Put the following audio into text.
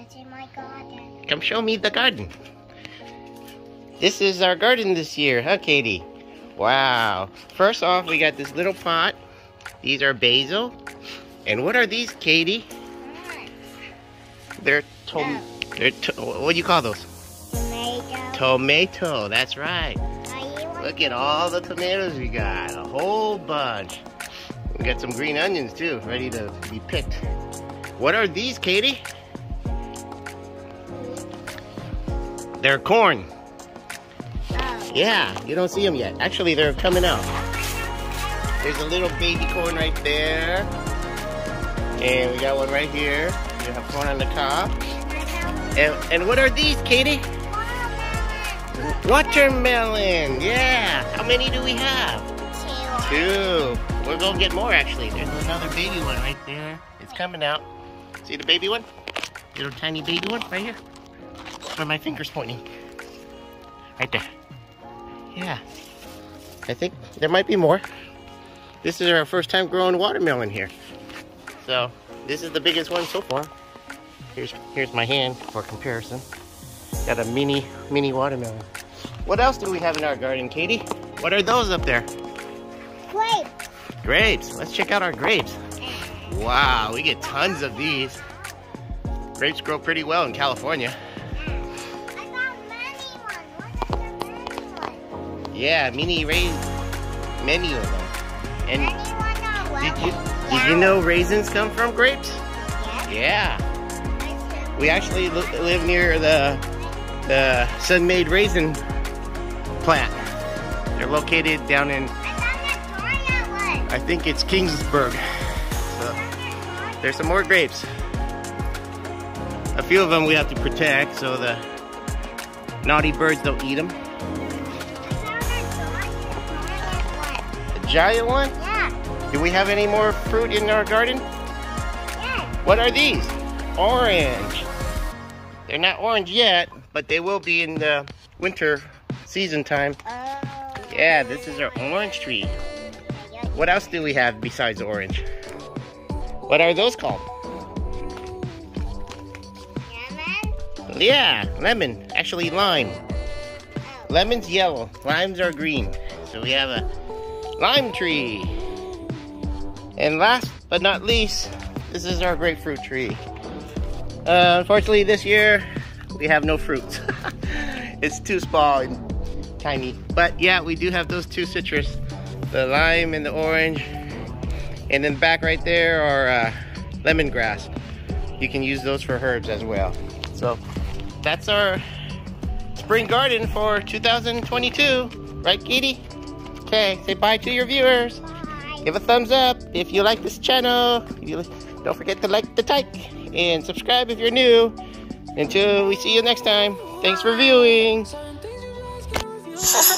see my garden. Come show me the garden. This is our garden this year, huh, Katie? Wow. First off, we got this little pot. These are basil. And what are these, Katie? They're what do you call those? Tomato. Tomato, that's right. Look at all the tomatoes we got. A whole bunch. We got some green onions too, ready to be picked. What are these, Katie? They're corn. Oh. Yeah, you don't see them yet. Actually, they're coming out. There's a little baby corn right there. And we got one right here. We have corn on the top. And what are these, Katie? Watermelon. Yeah. How many do we have? Two. We're going to get more, actually. There's another baby one right there. It's coming out. See the baby one? Little tiny baby one right here. Where my finger's pointing. Right there. Yeah. I think there might be more. This is our first time growing watermelon here. So, this is the biggest one so far. Here's my hand for comparison. Got a mini watermelon. What else do we have in our garden, Katie? What are those up there? Grapes. Grapes. Let's check out our grapes. Wow, we get tons of these. Grapes grow pretty well in California. I got many ones. What is the many one? Yeah, many of them. And Many ones. did you know raisins come from grapes? Yes. Yeah. We actually live near the Sun-Made Raisin plant. They're located down in, I think it's Kingsburg. So there's some more grapes. A few of them we have to protect so the naughty birds don't eat them. A giant one? Yeah. Do we have any more fruit in our garden? Yeah. What are these? Orange. They're not orange yet, but they will be in the winter season time. Yeah, this is our orange tree. What else do we have besides orange? What are those called? Lemon? Yeah, lemon. Actually, lime. Lemon's yellow. Limes are green. So we have a lime tree. And last but not least, this is our grapefruit tree. Unfortunately, this year we have no fruits. It's too small and tiny. But yeah, we do have those two citrus, the lime and the orange. And then back right there are lemongrass. You can use those for herbs as well. So that's our spring garden for 2022. Right, Katie? Okay, say bye to your viewers. Bye. Give a thumbs up if you like this channel. Don't forget to like the like and subscribe if you're new. Until we see you next time, thanks for viewing.